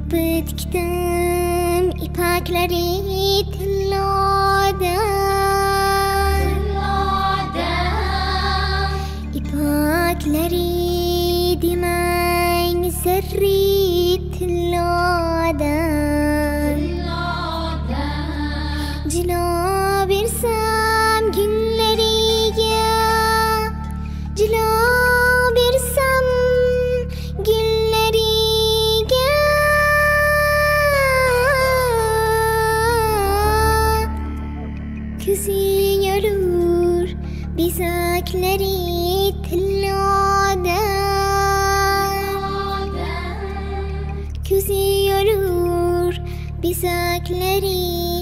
Bitkitim ipakleri tilladan İpakleri dimen serri tilladan Cila birsem günleriye Cila birsem günleriye Kızıyorur bizakleri tilladan Kızıyorur bizakleri